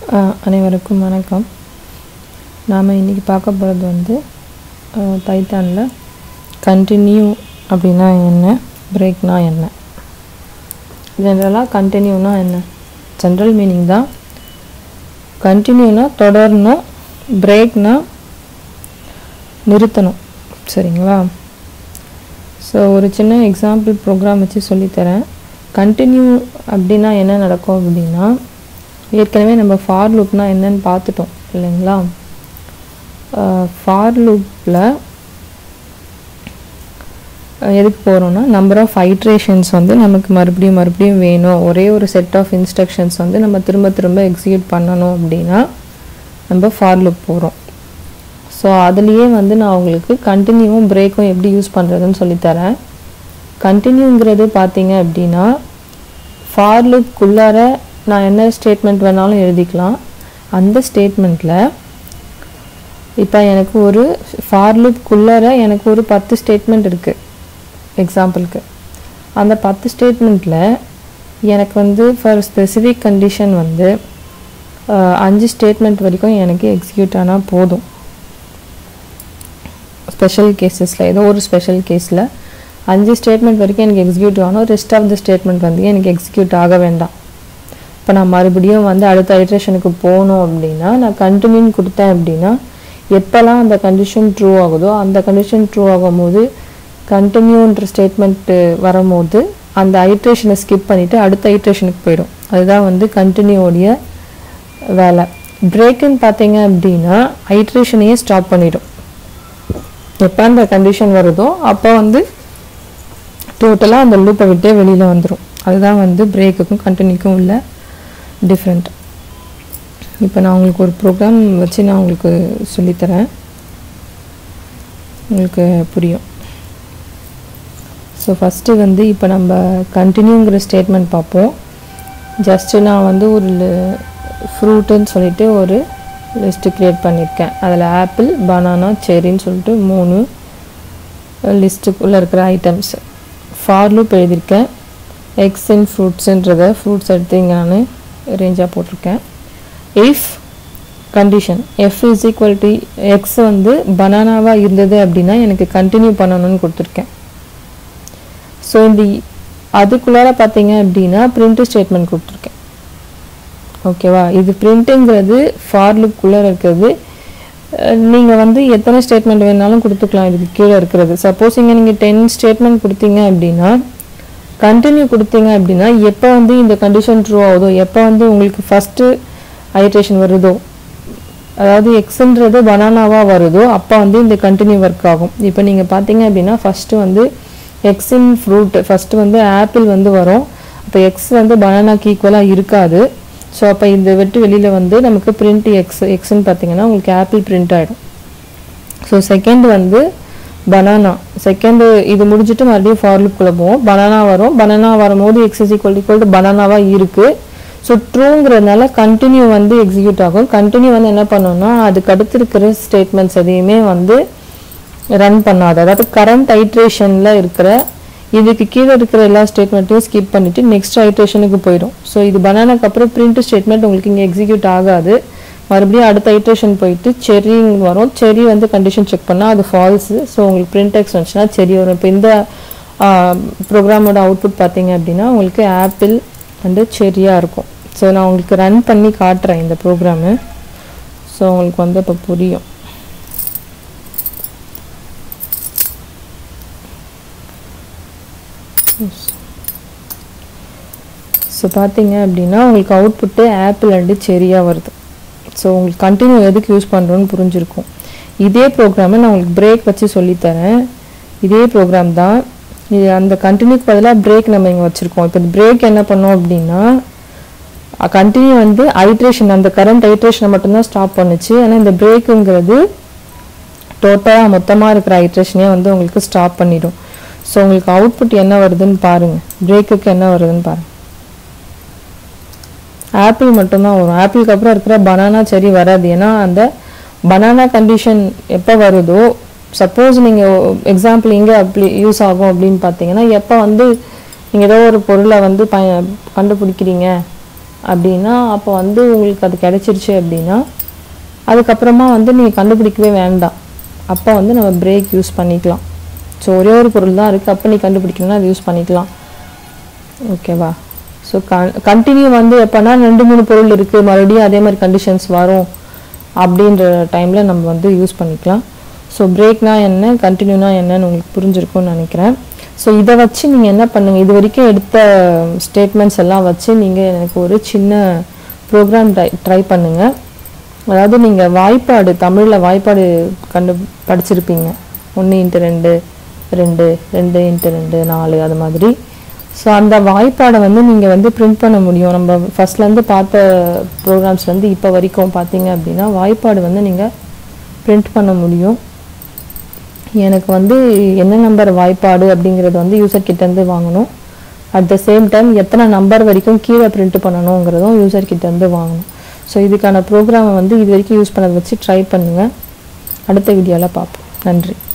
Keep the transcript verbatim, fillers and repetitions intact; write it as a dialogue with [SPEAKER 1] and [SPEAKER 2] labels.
[SPEAKER 1] அனைவருக்கும் வணக்கம். நாம் இன்றைக்கி பார்க்க போகிறது வந்து பைத்தானில் கண்டினியூ அப்படின்னா என்ன, பிரேக்னா என்ன. ஜென்ரலாக கண்டினியூனா என்ன, ஜென்ரல் மீனிங் தான். கண்டினியூனா தொடரணும், பிரேக்னா நிறுத்தணும். சரிங்களா? ஸோ ஒரு சின்ன எக்ஸாம்பிள் ப்ரோக்ராம் வச்சு சொல்லித்தரேன். கண்டினியூ அப்படின்னா என்ன நடக்கும் அப்படின்னா, ஏற்கனவே நம்ம ஃபார் லூப்னால் என்னன்னு பார்த்துட்டோம் இல்லைங்களா? ஃபார் லூப்பில் எதுக்கு போகிறோன்னா, நம்பர் ஆஃப் ஐட்ரேஷன்ஸ் வந்து நமக்கு மறுபடியும் மறுபடியும் வேணும், ஒரே ஒரு செட் ஆஃப் இன்ஸ்ட்ரக்ஷன்ஸ் வந்து நம்ம திரும்ப திரும்ப எக்ஸிக்யூட் பண்ணணும் அப்படின்னா நம்ம ஃபார் லூப் போகிறோம். ஸோ அதுலேயே வந்து நான் உங்களுக்கு கண்டினியூவும் பிரேக்கும் எப்படி யூஸ் பண்ணுறதுன்னு சொல்லித்தரேன். கண்டினியூங்கிறது பார்த்தீங்க அப்படின்னா, ஃபார் லூப்குள்ளார நான் என்ன ஸ்டேட்மெண்ட் வேணாலும் எழுதிக்கலாம். அந்த ஸ்டேட்மெண்ட்டில் இப்போ எனக்கு ஒரு ஃபார் லூப்குள்ளார எனக்கு ஒரு பத்து ஸ்டேட்மெண்ட் இருக்குது எக்ஸாம்பிளுக்கு. அந்த பத்து ஸ்டேட்மெண்ட்டில் எனக்கு வந்து ஃபார் ஸ்பெசிஃபிக் கண்டிஷன் வந்து அஞ்சு ஸ்டேட்மெண்ட் வரைக்கும் எனக்கு எக்ஸிக்யூட் ஆனால் போதும். ஸ்பெஷல் கேஸஸில் ஏதோ ஒரு ஸ்பெஷல் கேஸில் அஞ்சு ஸ்டேட்மெண்ட் வரைக்கும் எனக்கு எக்ஸிக்யூட் ஆகணும், ரெஸ்ட் ஆஃப் த ஸ்டேட்மெண்ட் வந்து எனக்கு எக்ஸிக்யூட் ஆக வேண்டாம். இப்போ நான் மறுபடியும் வந்து அடுத்த ஐட்ரேஷனுக்கு போகணும் அப்படின்னா நான் கண்டினியூன்னு கொடுத்தேன் அப்படின்னா, எப்போல்லாம் அந்த கண்டிஷன் ட்ரூ ஆகுதோ அந்த கண்டிஷன் ட்ரூ ஆகும்போது கண்டினியூன்ற ஸ்டேட்மெண்ட்டு வரும்போது அந்த ஐட்ரேஷனை ஸ்கிப் பண்ணிவிட்டு அடுத்த ஐட்ரேஷனுக்கு போயிடும். அதுதான் வந்து கண்டினியூடைய வேலை. பிரேக்குன்னு பார்த்தீங்க அப்படின்னா ஐட்ரேஷனையே ஸ்டாப் பண்ணிடும். எப்போ அந்த கண்டிஷன் வருதோ அப்போ வந்து டோட்டலாக அந்த லூப்பை விட்டே வெளியில் வந்துடும். அதுதான் வந்து பிரேக்குக்கும் கண்டினியூக்கும் உள்ள டிஃப்ரெண்ட். இப்போ நான் உங்களுக்கு ஒரு ப்ரோக்ராம் வச்சு நான் உங்களுக்கு சொல்லித்தரேன், உங்களுக்கு புரியும். ஸோ ஃபஸ்ட்டு வந்து இப்போ நம்ம கண்டினியூங்கிற ஸ்டேட்மெண்ட் பார்ப்போம். ஜஸ்ட்டு நான் வந்து ஒரு ஃப்ரூட்டுன்னு சொல்லிட்டு ஒரு லிஸ்ட்டு க்ரியேட் பண்ணியிருக்கேன். அதில் ஆப்பிள், பனானா, செரின்னு சொல்லிட்டு மூணு லிஸ்ட்டுக்குள்ளே இருக்கிற ஐட்டம்ஸ். ஃபார் லூப் எழுதியிருக்கேன். எக்ஸ் அண்ட் ஃப்ரூட்ஸுன்றதை ஃப்ரூட்ஸ் எடுத்து இங்கே நான் ரேஞ்சாக போட்டிருக்கேன். If condition f is equal to x வந்து பனானாவாக இருந்தது அப்படின்னா எனக்கு கண்டினியூ பண்ணணும்னு கொடுத்துருக்கேன். ஸோ இந்த அதுக்குள்ளார பார்த்தீங்க அப்படின்னா பிரிண்ட் ஸ்டேட்மெண்ட் கொடுத்துருக்கேன். ஓகேவா? இது பிரிண்ட்டுங்கிறது ஃபார் லூப்குள்ளே இருக்கிறது. நீங்கள் வந்து எத்தனை ஸ்டேட்மெண்ட் வேணாலும் கொடுத்துக்கலாம் இதுக்கு கீழே இருக்கிறது. சப்போஸ் இங்கே நீங்கள் டென் ஸ்டேட்மெண்ட் கொடுத்தீங்க அப்படின்னா, கண்டினியூ கொடுத்தீங்க அப்படின்னா எப்போ வந்து இந்த கண்டிஷன் ட்ரூ ஆகுதோ, எப்போ வந்து உங்களுக்கு ஃபஸ்ட்டு ஐட்ரேஷன் வருதோ, அதாவது எக்ஸுன்றது பனானாவாக வருதோ அப்போ வந்து இந்த கண்டினியூ ஒர்க் ஆகும். இப்போ நீங்கள் பார்த்தீங்க அப்படின்னா ஃபஸ்ட்டு வந்து எக்ஸின் ஃப்ரூட் ஃபஸ்ட்டு வந்து ஆப்பிள் வந்து வரும். அப்போ எக்ஸ் வந்து பனானாக்கு ஈக்குவலாக இருக்காது. ஸோ அப்போ இந்த விட்டு வெளியில் வந்து நமக்கு பிரிண்ட் எக்ஸ் எக்ஸ்ன்னு பார்த்தீங்கன்னா உங்களுக்கு ஆப்பிள் பிரிண்ட் ஆகிடும். ஸோ செகண்ட் வந்து பனானா, செகண்டு இது முடிச்சுட்டு மறுபடியும் ஃபார் லூப்குள்ளே போவோம். பனானா வரும். பனானா வரும்போது x is equal equal to பனானாவாக இருக்குது. ஸோ ட்ரூங்கிறதுனால கண்டினியூ வந்து எக்ஸிக்யூட் ஆகும். கண்டினியூ வந்து என்ன பண்ணோம்னா அதுக்கு அடுத்து இருக்கிற ஸ்டேட்மெண்ட்ஸ் எதையுமே வந்து ரன் பண்ணாது. அதாவது கரண்ட் ஐட்ரேஷனில் இருக்கிற இதுக்கு கீழே இருக்கிற எல்லா ஸ்டேட்மெண்ட்டையும் ஸ்கிப் பண்ணிவிட்டு நெக்ஸ்ட் ஐட்ரேஷனுக்கு போயிடும். ஸோ இது பனானாக்கு அப்புறம் பிரிண்ட் ஸ்டேட்மெண்ட் உங்களுக்கு இங்கே எக்ஸிக்யூட் ஆகாது. மறுபடியும் அடுத்த ஐட்ரேஷன் போயிட்டு செரிங் வரும். செரி வந்து கண்டிஷன் செக் பண்ணால் அது ஃபால்ஸு. ஸோ உங்களுக்கு பிரிண்ட் எக்ஸ் வந்துச்சுன்னா செரி வரும். இப்போ இந்த ப்ரோக்ராமோட அவுட்புட் பார்த்தீங்க அப்படின்னா உங்களுக்கு ஆப்பிள் அண்டு செரியாக இருக்கும். ஸோ நான் உங்களுக்கு ரன் பண்ணி காட்டுறேன் இந்த ப்ரோக்ராமு. ஸோ உங்களுக்கு வந்து இப்போ புரியும். ஸோ பார்த்தீங்க அப்படின்னா உங்களுக்கு அவுட்புட்டு ஆப்பிள் அண்டு செரியாக வருது. ஸோ உங்களுக்கு கண்டினியூ எதுக்கு யூஸ் பண்ணுறோன்னு புரிஞ்சிருக்கும். இதே ப்ரோக்ராமை நான் உங்களுக்கு பிரேக் வச்சு சொல்லித்தரேன். இதே ப்ரோக்ராம் தான் இது. அந்த கண்டினியூக்கு பதிலாக பிரேக் நம்ம இங்கே வச்சுருக்கோம். இப்போ இந்த பிரேக் என்ன பண்ணோம் அப்படின்னா கண்டினியூ வந்து ஐட்ரேஷன் அந்த கரண்ட் ஐட்ரேஷனை மட்டும்தான் ஸ்டாப் பண்ணுச்சு. ஆனால் இந்த பிரேக்குங்கிறது டோட்டலாக மொத்தமாக இருக்கிற ஐட்ரேஷனே வந்து உங்களுக்கு ஸ்டாப் பண்ணிடும். ஸோ உங்களுக்கு அவுட்புட் என்ன வருதுன்னு பாருங்கள். பிரேக்குக்கு என்ன வருதுன்னு பாருங்கள். ஆப்பிள் மட்டும்தான் வரும். ஆப்பிளுக்கு அப்புறம் இருக்கிற பனானா செரி வராது. ஏன்னா அந்த பனானா கண்டிஷன் எப்போ வருதோ, சப்போஸ் நீங்கள் எக்ஸாம்பிள் எங்கே அப்படி யூஸ் ஆகும் அப்படின்னு பார்த்தீங்கன்னா, எப்போ வந்து நீங்கள் ஏதோ ஒரு பொருளை வந்து ப கண்டுபிடிக்கிறீங்க அப்படின்னா அப்போ வந்து உங்களுக்கு அது கிடைச்சிருச்சு அப்படின்னா அதுக்கப்புறமா வந்து நீங்கள் கண்டுபிடிக்கவே வேண்டாம். அப்போ வந்து நம்ம பிரேக் யூஸ் பண்ணிக்கலாம். ஸோ ஒரே ஒரு பொருள் தான் இருக்குது, அப்போ நீ கண்டுபிடிக்கணும்னா அது யூஸ் பண்ணிக்கலாம். ஓகேவா? ஸோ கன் கண்டினியூ வந்து எப்போனா ரெண்டு மூணு பொருள் இருக்குது, மறுபடியும் அதே மாதிரி கண்டிஷன்ஸ் வரும் அப்படின்ற டைமில் நம்ம வந்து யூஸ் பண்ணிக்கலாம். ஸோ பிரேக்னா என்ன, கண்டினியூனா என்னன்னு உங்களுக்கு புரிஞ்சிருக்கும்னு நினைக்கிறேன். ஸோ இதை வச்சு நீங்கள் என்ன பண்ணுங்கள், இது வரைக்கும் எடுத்த ஸ்டேட்மெண்ட்ஸ் எல்லாம் வச்சு நீங்கள் எனக்கு ஒரு சின்ன ப்ரோக்ராம் ட்ரை ட்ரை பண்ணுங்கள். அதாவது நீங்கள் வாய்ப்பாடு, தமிழில் வாய்ப்பாடு கண்டு படிச்சிருப்பீங்க, ஒன்று இன்ட்டு ரெண்டு, ரெண்டு ரெண்டு இன்ட்டு ரெண்டு நாலு, அது மாதிரி. ஸோ அந்த வாய்ப்பாடை வந்து நீங்கள் வந்து பிரிண்ட் பண்ண முடியும். நம்ம ஃபஸ்ட்லேருந்து பார்த்த ப்ரோக்ராம்ஸ்லேருந்து இப்போ வரைக்கும் பார்த்தீங்க அப்படின்னா வாய்ப்பாடு வந்து நீங்கள் பிரிண்ட் பண்ண முடியும். எனக்கு வந்து என்ன நம்பர் வாய்ப்பாடு அப்படிங்கிறது வந்து யூசர் கிட்டேருந்து வாங்கணும். அட் த சேம் டைம் எத்தனை நம்பர் வரைக்கும் கீழே பிரிண்ட் பண்ணணுங்கிறதும் யூசர் கிட்டேருந்து வாங்கணும். ஸோ இதுக்கான ப்ரோக்ராமை வந்து இது வரைக்கும் யூஸ் பண்ணதை வச்சு ட்ரை பண்ணுங்கள். அடுத்த வீடியோவில் பார்ப்போம். நன்றி.